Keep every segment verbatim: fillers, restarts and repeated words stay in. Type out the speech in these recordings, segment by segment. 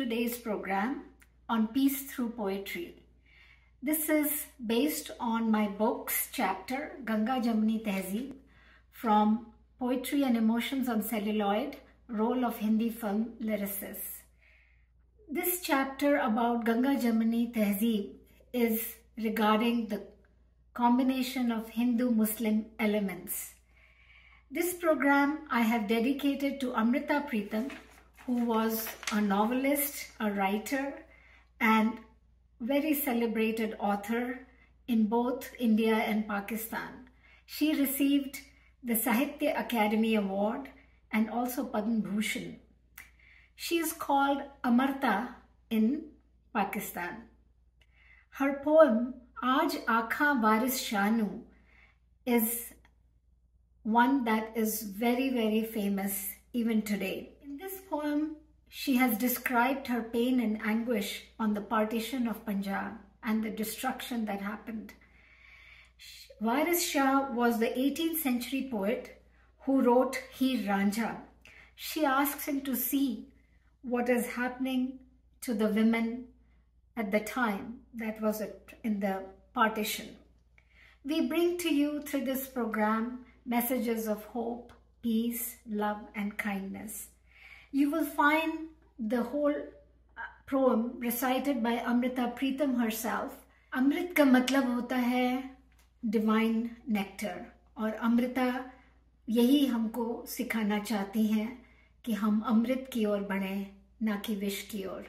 today's program on Peace Through Poetry. This is based on my book's chapter, Ganga Jamuni Tehzeeb, from Poetry and Emotions on Celluloid, Role of Hindi Film Lyricists. This chapter about Ganga Jamuni Tehzeeb is regarding the combination of Hindu-Muslim elements. This program I have dedicated to Amrita Pritam, who was a novelist, a writer, and very celebrated author in both India and Pakistan. She received the Sahitya Academy Award and also Padma Bhushan. She is called Amarta in Pakistan. Her poem, Aaj Aakhain Varis Shanu, is one that is very, very famous even today. In this poem, she has described her pain and anguish on the partition of Punjab and the destruction that happened. Waris Shah was the eighteenth century poet who wrote Heer Ranjha. She asks him to see what is happening to the women at the time that was in the partition. We bring to you through this program messages of hope, peace, love, and kindness. You will find the whole poem recited by Amrita Pritam herself. Amrit का मतलब होता है divine nectar, और अमृता यही हमको सिखाना चाहती हैं कि हम अमृत की ओर बढ़ें, ना कि विष की ओर।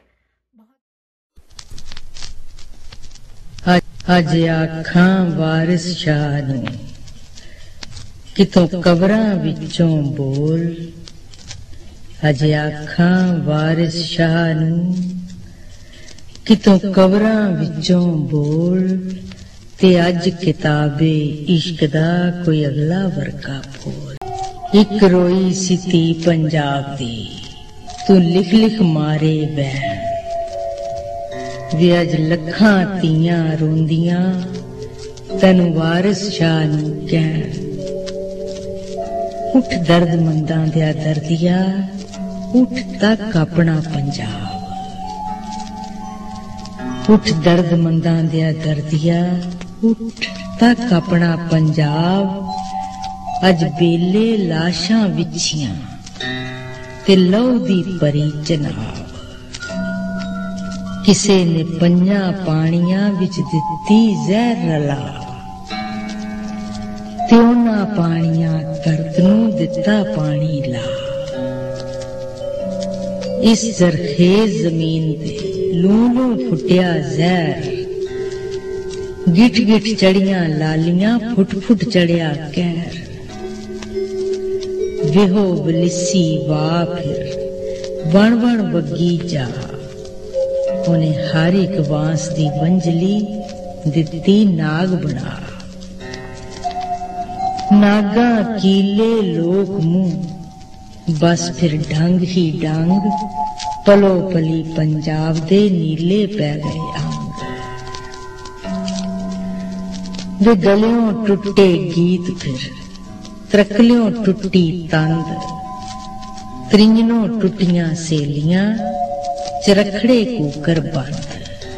अज आखां वारिस शाह नूं कितों कबरां विचों बोल, अज आखां वारिस शाह नूं कितों कबरां विचों बोल, ते अज किताबे इश्क दा कोई अगला वर्का फोल। इक रोई सी धी पंजाब दी, तू लिख लिख मारे बैन, वे अज लखां धीआं रोंदियां तैनू वारिस शाह नूं कहण। उठ दर्द मंदां दिया दर्दिया, उठ तक अपना पंजाब, उठ दर्द मंदां दिया दर्दिया, उठ तक अपना पंजाब। अज बेले लाशां विछियां ते लहू दी परी चनाब, किसे ने पंजां पानियां विच दित्ती जहर रला, ते उन्हां पानियां दर्द नूं दित्ता पानी ला। इस जरखेज जमीन ते लूं लूं फुटिया जहर, गिठ गिठ चढ़ियां लालियां फुट फुट चढ़िया कहर। वेहो बलिसी वाह फिर बण बण वगी जा, उन्हें हर एक बांस दी वंजली दित्ती नाग बना। नागा कीले लोक मुंह, बस फिर डंग ही डंग, पलो पली पंजाब दे नीले पै गए अंग। वे गलियों टुटे गीत फिर, त्रकलियों टुटी तंद, त्रिंजनों टुटियां सेलियां, चरखड़े कूकर बंद।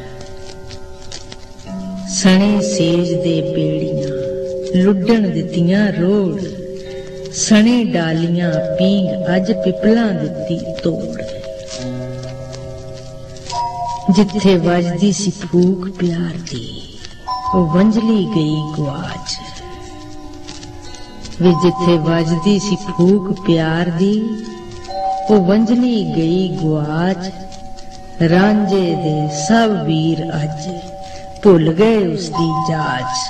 सने सेज दे बेड़ियां लुड्डण दित्तियां रोड़, सने डालियां पींग अज पिपलां दित्ती तोड़। जिथे वजदी सी फूक प्यार दी, ओ वंजली गई गुआच। वे जिथे वजदी सी फूक प्यार दी, ओ वंजली गई गुआच। रांझे दे सब वीर अज भुल गए उसदी जाच।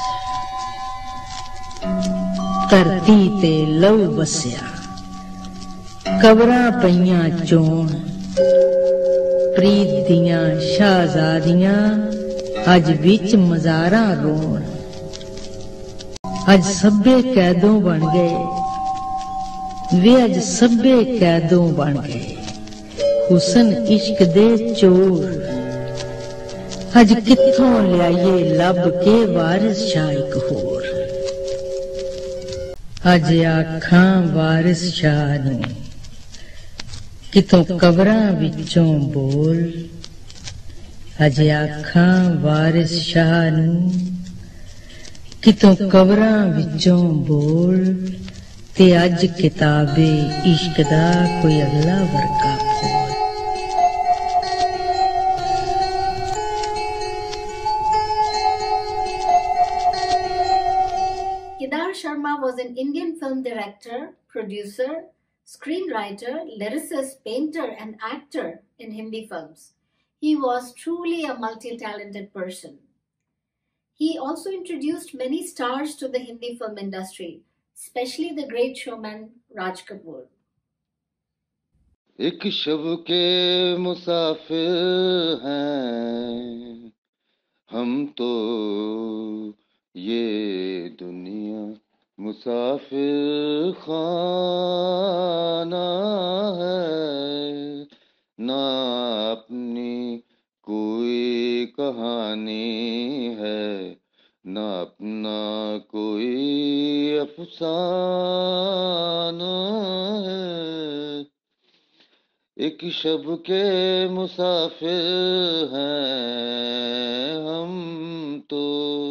धरती ते लहू बसिया, कबरां पईयां चोण, प्रीत दियां शाहजादियां अज विच मजारां रोण। अज सब्बे कैदों बन गए, वे अज सब्बे कैदों बन गए, हुसन इश्क दे चोर। अज कित्थों लियाइए लब के वारिस शाह इक होर। अज आखां वारिस शाह नूं कितों कबरां विचों बोल अज आखां वारिस शाह नूं कितों कबरां विचों बोल ते अज किताबे इश्क दा कोई अगला वर्का खोल। Kedar Sharma was an Indian film director, producer, screenwriter, lyricist, painter and actor in Hindi films. He was truly a multi-talented person. He also introduced many stars to the Hindi film industry, especially the great showman Raj Kapoor. एक शब के मुसाफिर हैं हम तो ये दुनिया मुसाफिर खाना है ना अपनी कोई कहानी है ना अपना कोई अफसाना है। एक शब के मुसाफिर हैं हम तो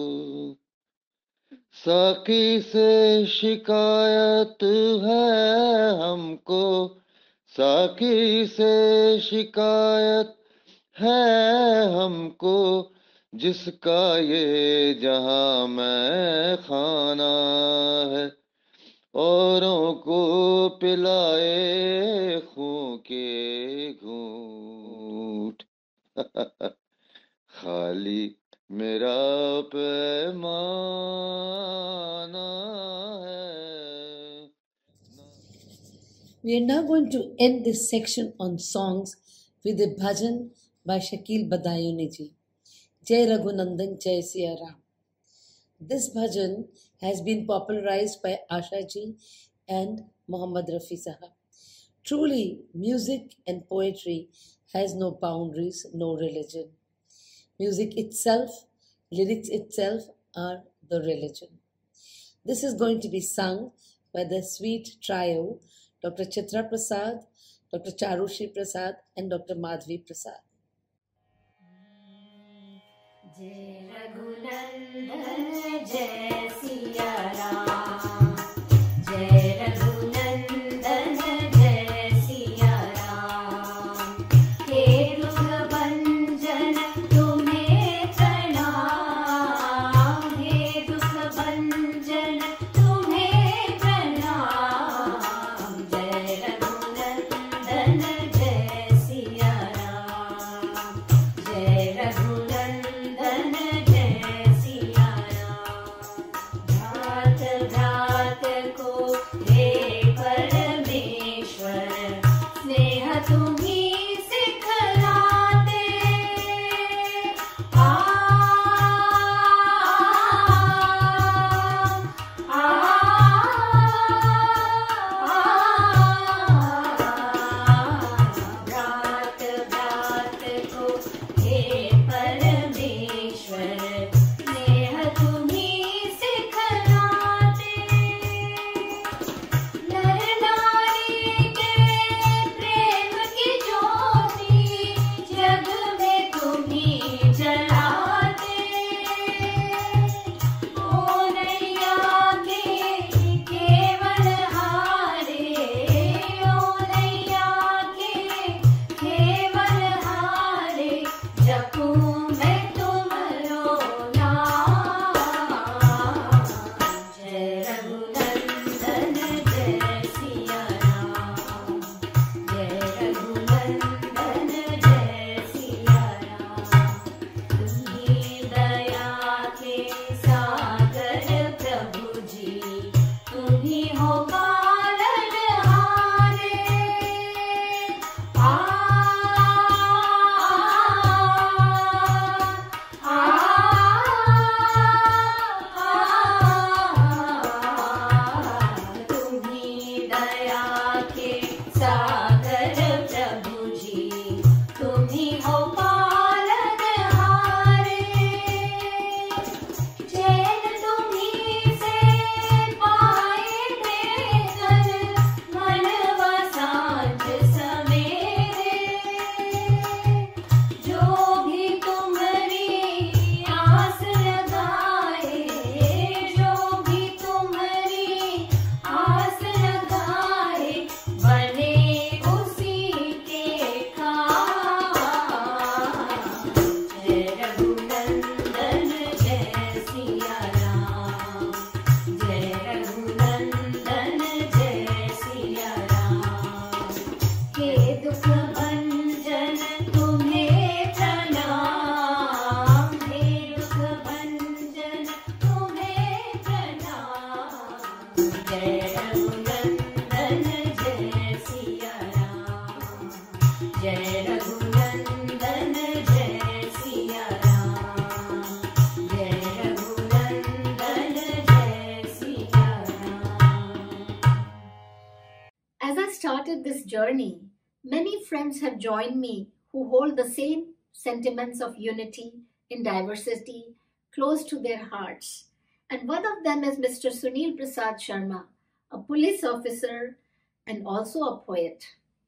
साकी से शिकायत है हमको साकी से शिकायत है हमको जिसका ये जहां में खाना है औरों को पिलाए खूं के घूंट खाली मेरा पैमाना है। We are now going to end this section on songs with a bhajan by Shakil Badayuni ji. Jai Raghunandan Jai Siya Ram. This bhajan has been popularized by Asha ji and Muhammad Rafi Sahab. Truly, music and poetry has no boundaries, no religion. Music itself, lyrics itself are the religion. This is going to be sung by the sweet trio, Doctor Chitra Prasad, Doctor Charushi Prasad and Doctor Madhvi Prasad. Jai Raghunandan Jai Siya Ram, Jai Raghunandan Jai Siya Ram, He Dukh-bhanjan tumhe pranam, He Dukh-bhanjan tumhe pranam, Jai Raghunandan Jai Siya Ram, Jai Raghunandan Jai Siya I started this journey, many friends have joined me who hold the same sentiments of unity in diversity close to their hearts. And one of them is Mister Sunil Prasad Sharma, a police officer and also a poet.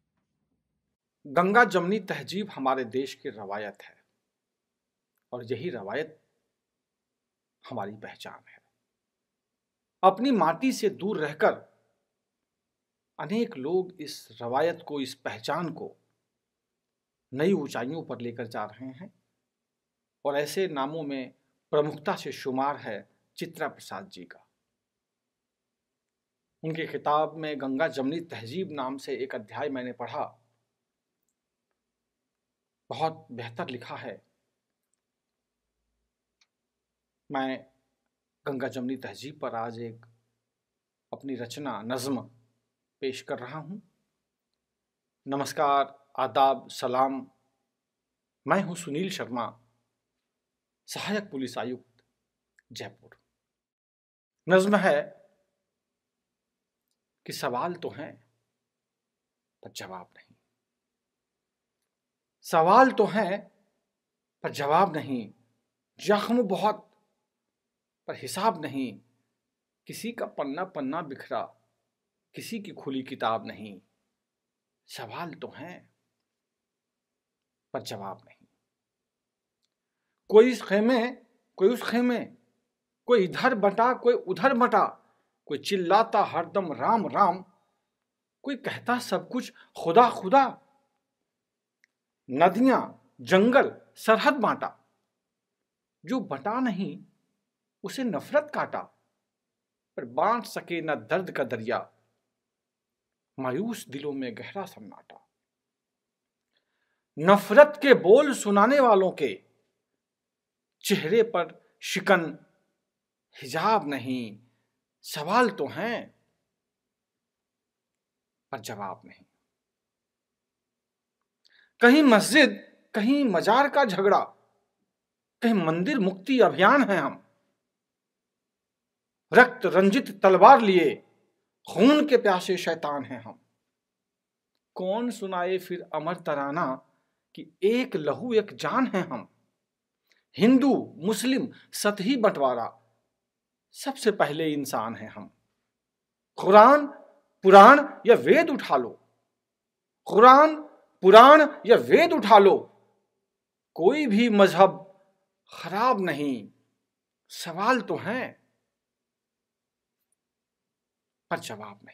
Ganga जमनी तहजीब हमारे देश की रवायत है और यही रवायत हमारी पहचान है। अपनी माटी से दूर रहकर अनेक लोग इस रवायत को, इस पहचान को नई ऊंचाइयों पर लेकर जा रहे हैं और ऐसे नामों में प्रमुखता से शुमार है चित्रा प्रसाद जी का। उनकी किताब में गंगा जमनी तहजीब नाम से एक अध्याय मैंने पढ़ा, बहुत बेहतर लिखा है। मैं गंगा जमनी तहजीब पर आज एक अपनी रचना नज्म पेश कर रहा हूं। नमस्कार, आदाब, सलाम। मैं हूं सुनील शर्मा, सहायक पुलिस आयुक्त, जयपुर। नज्म है कि सवाल तो हैं पर जवाब नहीं, सवाल तो हैं पर जवाब नहीं, जख्म बहुत पर हिसाब नहीं, किसी का पन्ना पन्ना बिखरा, किसी की खुली किताब नहीं। सवाल तो हैं पर जवाब नहीं। कोई इस खेमे, कोई उस खेमे, कोई इधर बटा, कोई उधर बटा, कोई चिल्लाता हरदम राम राम, कोई कहता सब कुछ खुदा खुदा। नदियां, जंगल, सरहद बांटा, जो बटा नहीं उसे नफरत काटा, पर बांट सके न दर्द का दरिया, मायूस दिलों में गहरा सन्नाटा। नफरत के बोल सुनाने वालों के चेहरे पर शिकन, हिजाब नहीं। सवाल तो हैं पर जवाब नहीं। कहीं मस्जिद, कहीं मजार का झगड़ा, कहीं मंदिर मुक्ति अभियान है हम। रक्त रंजित तलवार लिए खून के प्यासे शैतान हैं हम। कौन सुनाए फिर अमर तराना कि एक लहू एक जान है हम। हिंदू मुस्लिम सतही बंटवारा, सबसे पहले इंसान हैं हम। कुरान पुराण या वेद उठा लो, कुरान पुराण या वेद उठा लो, कोई भी मजहब खराब नहीं। सवाल तो हैं पर जवाब नहीं।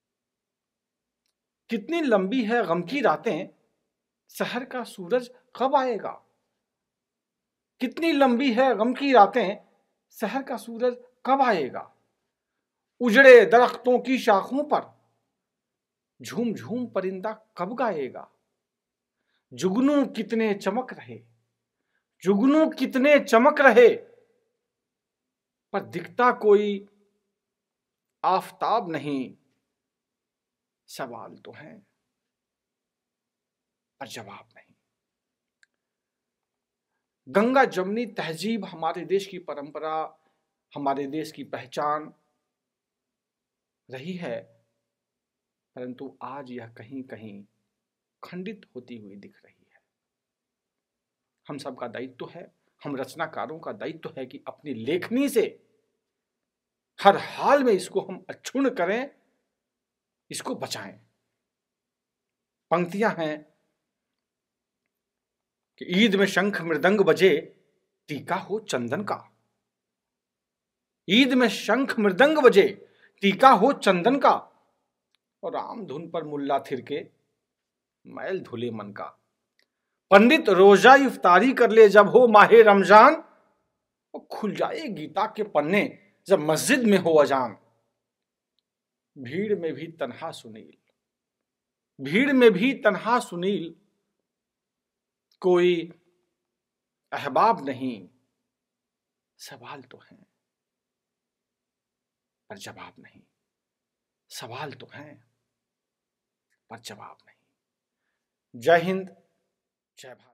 कितनी लंबी है गम की रातें, शहर का सूरज कब आएगा। कितनी लंबी है गम की रातें, शहर का सूरज कब आएगा। उजड़े दरख्तों की शाखों पर झूम झूम परिंदा कब गाएगा। जुगनू कितने चमक रहे, जुगनू कितने चमक रहे, पर दिखता कोई आफताब नहीं। सवाल तो हैं पर जवाब नहीं। गंगा जमनी तहजीब हमारे देश की परंपरा, हमारे देश की पहचान रही है, परंतु आज यह कहीं कहीं खंडित होती हुई दिख रही है। हम सबका दायित्व है, हम रचनाकारों का दायित्व है कि अपनी लेखनी से हर हाल में इसको हम अक्षुण्ण करें, इसको बचाएं। पंक्तियां हैं कि ईद में शंख मृदंग बजे, टीका हो चंदन का। ईद में शंख मृदंग बजे, टीका हो चंदन का, और राम धुन पर मुल्ला थिरके, मैल धुले मन का। पंडित रोजा इफ्तारी कर ले जब हो माहे रमजान, और खुल जाए गीता के पन्ने जब मस्जिद में हो अजान। भीड़ में भी तन्हा सुनील, भीड़ में भी तन्हा सुनील, कोई अहबाब नहीं। सवाल तो हैं पर जवाब नहीं। सवाल तो हैं पर जवाब नहीं। जय हिंद, जय भारत।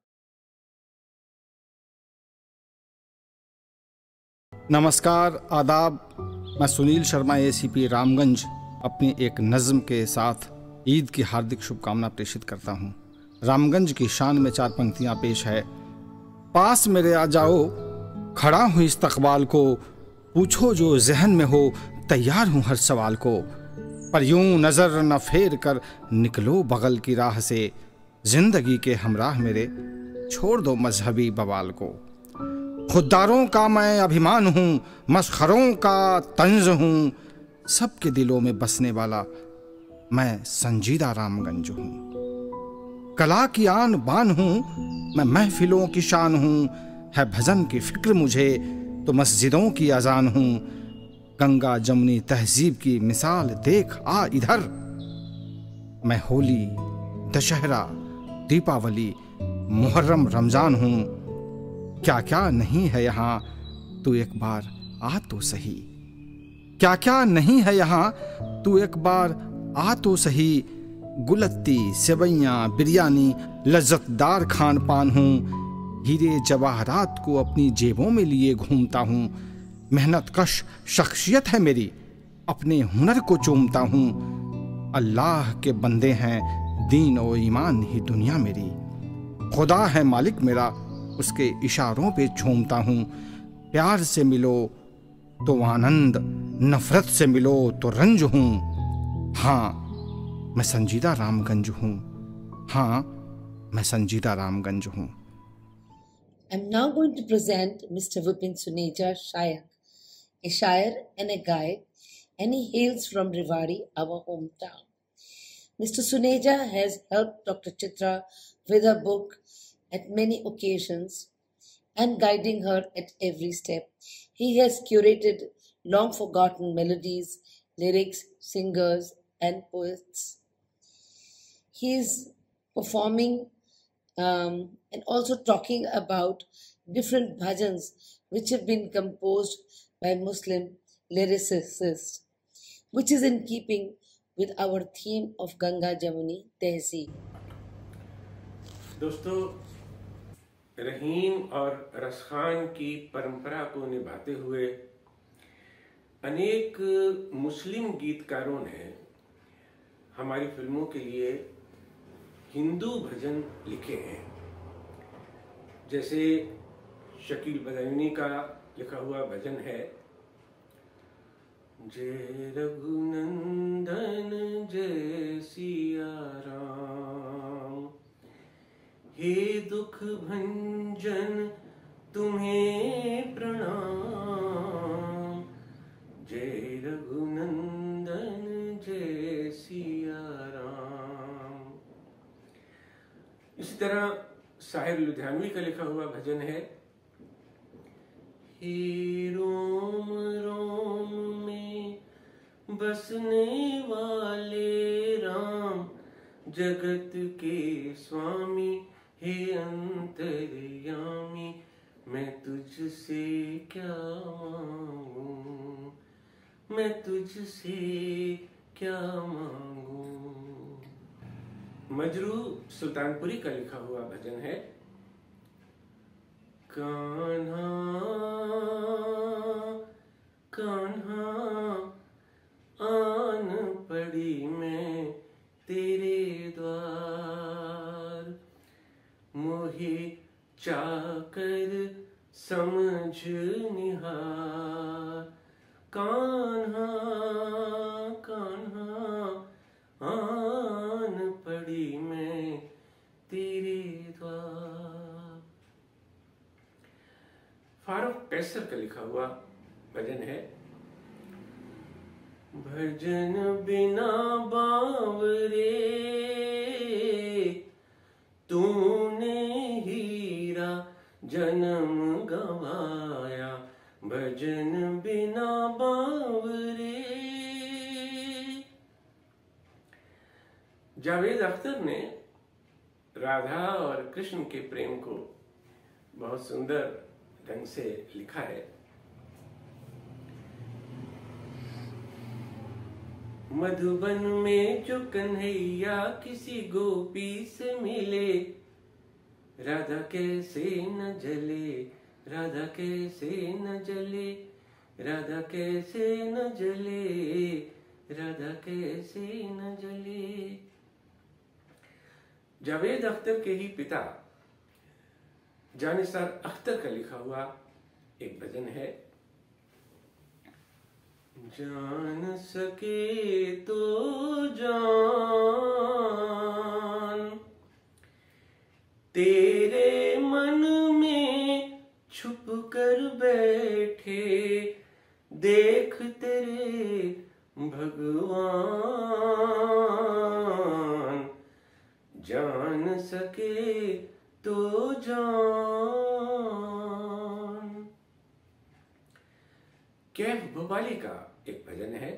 नमस्कार, आदाब। मैं सुनील शर्मा, एसीपी रामगंज, अपनी एक नज़्म के साथ ईद की हार्दिक शुभकामना प्रेषित करता हूँ। रामगंज की शान में चार पंक्तियाँ पेश है। पास मेरे आ जाओ, खड़ा हूँ इस्तकबाल को, पूछो जो जहन में हो, तैयार हूँ हर सवाल को। पर यूं नजर न फेर कर निकलो बगल की राह से, जिंदगी के हमराह मेरे छोड़ दो मजहबी बवाल को। खुददारों का मैं अभिमान हूँ, मस्खरों का तंज हूँ, सबके दिलों में बसने वाला मैं संजीदा रामगंज हूँ। कला की आन बान हूँ, मैं महफिलों की शान हूँ, है भजन की फिक्र मुझे तो मस्जिदों की अजान हूँ। गंगा जमुनी तहजीब की मिसाल देख आ इधर, मैं होली, दशहरा, दीपावली, मुहर्रम, रमजान हूँ। क्या क्या नहीं है यहाँ, तू एक बार आ तो सही। क्या क्या नहीं है यहाँ, तू एक बार आ तो सही। गुलत्ती, सेवैयाँ, बिरयानी, लज्जतदार खान पान हूँ। हीरे जवाहरात को अपनी जेबों में लिए घूमता हूँ। मेहनत कश शख्सियत है मेरी, अपने हुनर को चूमता हूँ। अल्लाह के बंदे हैं दीन और ईमान ही दुनिया मेरी। खुदा है मालिक मेरा, उसके इशारों पे झूमता हूँ। प्यार से मिलो तो आनंद, नफरत से मिलो तो रंज हूँ। हाँ मैं संजीदा रामगंज हूँ, हाँ मैं संजीदा रामगंज हूँ। I'm now going to present Mister Vipin Suneja Shayak, a Shire and a guide, and he hails from Rewari, our hometown. Mister Suneja has helped Doctor Chitra with her book at many occasions and guiding her at every step. He has curated long forgotten melodies, lyrics, singers, and poets. He is performing um, and also talking about different bhajans which have been composed by Muslim lyricists, which is in keeping with our theme of Ganga Jamuni Tehzeeb. दोस्तों, रहीम और रसखान की परंपरा को निभाते हुए अनेक मुस्लिम गीतकारों ने हमारी फिल्मों के लिए हिंदू भजन लिखे हैं। जैसे शकील बदायूनी का लिखा हुआ भजन है, जय रघुनंदन जय सिया राम, हे दुख भंजन तुम्हें प्रणाम। जय रघुनंदन जय सिया राम। इसी तरह साहिर लुधियानवी का लिखा हुआ भजन है, हे रोम रोम में बसने वाले राम, जगत के स्वामी हे अंतर्यामी, मैं तुझसे क्या मांगू, मैं तुझसे क्या मांगू। मजरू सुल्तानपुरी का लिखा हुआ भजन है, कान्हा कान्हा आन पड़ी मैं तेरे द्वार, मोहे चाकर समझ निहार। कान्हा कान्हा आन पड़ी मैं तेरे द्वार। फारूक कैसर का लिखा हुआ भजन है, भजन बिना बावरे तूने हीरा जन्म गवाया, भजन बिना बावरे। जावेद अख्तर ने राधा और कृष्ण के प्रेम को बहुत सुंदर ढंग से लिखा है। मधुबन में जो कन्हैया किसी गोपी से मिले, राधा कैसे न जले, राधा कैसे न जले, राधा कैसे न जले, राधा कैसे न जले। जावेद अख्तर के ही पिता जानिसार अख्तर का लिखा हुआ एक भजन है। जान सके तो जान, तेरे मन में छुप कर बैठे, देख तेरे भगवान। जान सके तो जान। कैफ भोपाली का एक भजन है।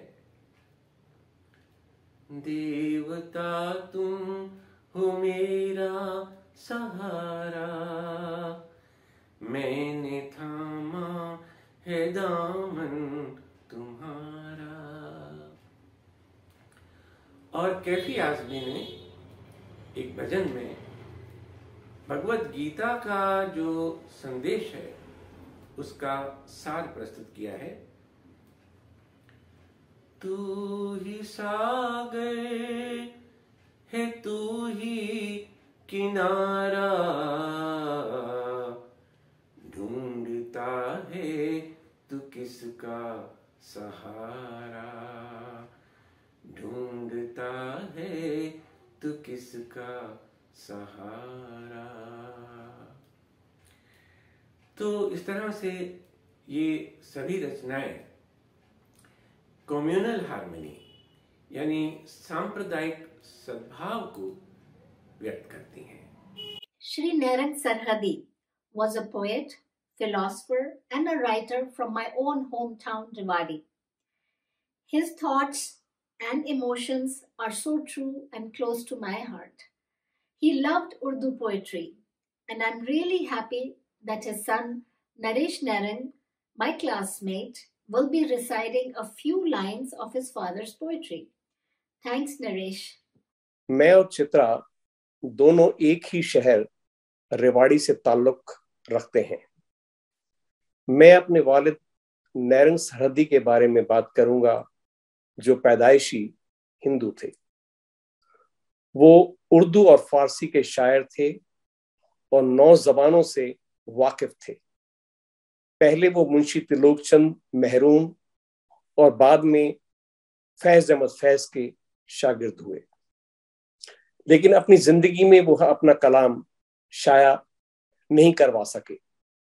देवता तुम हो मेरा सहारा, मैंने थामा है दामन तुम्हारा। और कैफी आजमी ने एक भजन में भगवत गीता का जो संदेश है उसका सार प्रस्तुत किया है। तू ही सागर है, तू ही किनारा, ढूंढता है तू किसका सहारा, ढूंढता है तू किसका सहारा। तो इस तरह से ये सभी रचनाएं कम्युनल हार्मनी यानी सांप्रदायिक सद्भाव को व्यक्त करती हैं। Shri Nairang Sarhadi was a poet, philosopher, and a writer from my own hometown, Rewari. His thoughts and emotions are so true and close to my heart. He loved Urdu poetry, and I'm really happy that his son, Naresh Nairang, my classmate, will be reciting a few lines of his father's poetry. Thanks, Naresh. मैं और चित्रा दोनों एक ही शहर रेवाड़ी से ताल्लुक रखते हैं। मैं अपने वालिद नैरंग सरहदी के बारे में बात करूंगा जो पैदाइशी हिंदू थे। वो उर्दू और फारसी के शायर थे और नौ जबानों से वाकिफ थे। पहले वो मुंशी त्रिलोकचंद महरूम और बाद में फैज अहमद फैज के शागिर्द हुए, लेकिन अपनी जिंदगी में वो अपना कलाम शाया नहीं करवा सके।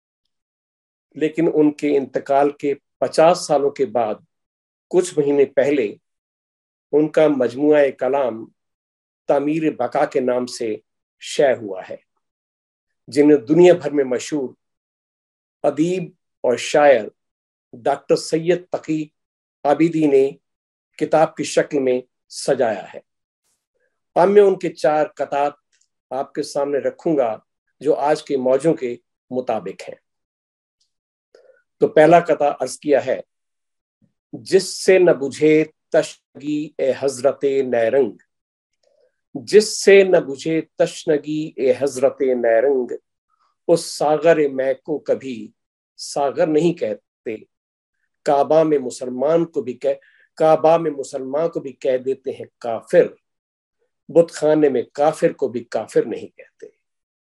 लेकिन उनके इंतकाल के पचास सालों के बाद कुछ महीने पहले उनका मजमुआ कलाम तामीर बका के नाम से शाया हुआ है, जिन्हें दुनिया भर में मशहूर अदीब और शायर डॉक्टर सैयद तकी आबिदी ने किताब की शक्ल में सजाया है। अब मैं उनके चार कतात आपके सामने रखूंगा जो आज के मौजों के मुताबिक हैं। तो पहला कता अर्ज किया है। जिससे न बुझे तशनगी ए हजरते नैरंग, जिससे न बुझे तशनगी ए हजरते नैरंग, उस सागर मैं को कभी सागर नहीं कहते। काबा में मुसलमान को भी कह काबा में मुसलमान को भी कह देते हैं काफिर, बुत खाने में काफिर को भी काफिर नहीं कहते।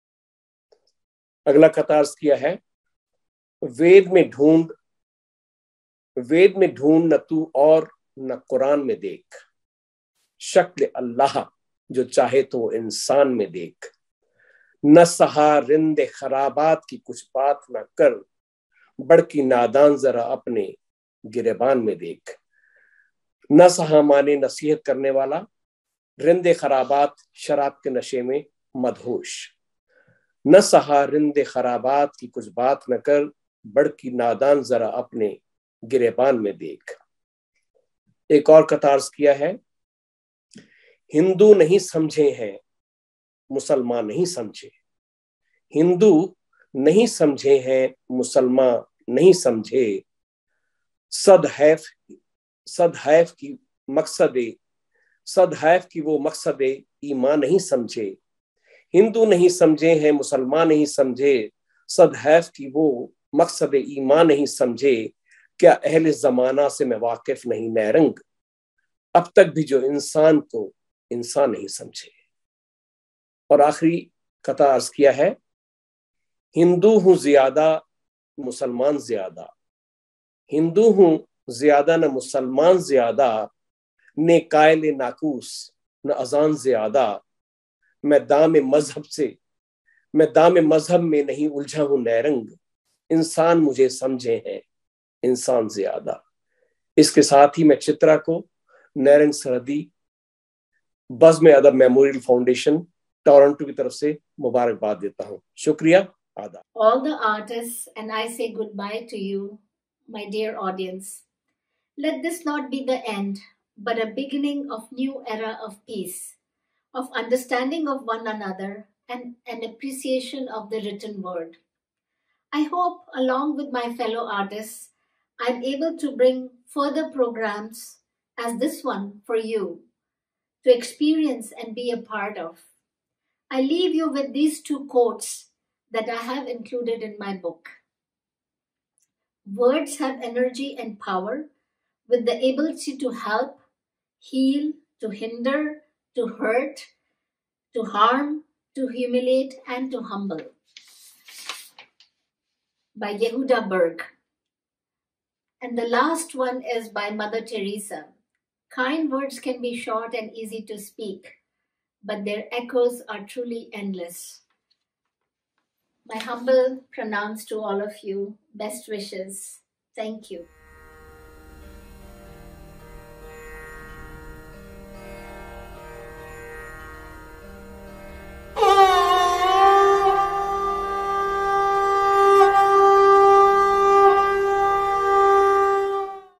अगला कतार किया है। वेद में ढूंढ वेद में ढूंढ न तू और न कुरान में देख, शक्ल अल्लाह जो चाहे तो इंसान में देख। न सहा रिंदे खराबात की कुछ बात न कर, बढ़ की नादान जरा अपने गिरेबान में देख। न सहा माने नसीहत करने वाला, रिंदे खराबात शराब के नशे में मदहोश। न सहा रिंदे खराबात की कुछ बात न कर, बढ़ की नादान जरा अपने गिरेबान में देख। एक और कतार किया है। हिंदू नहीं समझे हैं मुसलमान नहीं समझे, हिंदू नहीं समझे हैं मुसलमान नहीं समझे। सदहैफ सदहैफ की मकसदे सदहैफ की वो मकसदे ईमान नहीं समझे। हिंदू नहीं समझे हैं मुसलमान नहीं समझे, सदहैफ की वो मकसदे ईमान नहीं समझे। क्या अहले जमाना से मैं वाकिफ नहीं नैरंग, अब तक भी जो इंसान को इंसान नहीं समझे। और आखिरी कथा अर्ज किया है, हिंदू हूं ज्यादा मुसलमान ज्यादा, हिंदू हूं ज्यादा न मुसलमान ज्यादा, ने कायल नाकूस न अजान ज्यादा, मैं दाम मजहब से मैं दाम मजहब में नहीं उलझा हूं नैरंग, इंसान मुझे समझे हैं इंसान ज्यादा। इसके साथ ही मैं चित्रा को नैरंग सरहदी बज़्म अदब मेमोरियल फाउंडेशन टोरंटो की तरफ से मुबारकबाद देता हूं। शुक्रिया, आदाब। All the artists, and I say goodbye to you, my dear audience. Let this not be the end, but a beginning of new era of peace, of understanding of one another, and an appreciation of the written word. I hope, along with my fellow artists, I'm able to bring further programs as this one for you to experience and be a part of. I leave you with these two quotes that I have included in my book. Words have energy and power with the ability to help, heal, to hinder, to hurt, to harm, to humiliate, and to humble. By Yehuda Berg. And the last one is by Mother Teresa. Kind words can be short and easy to speak, but their echoes are truly endless. My humble pranams to all of you. Best wishes. Thank you.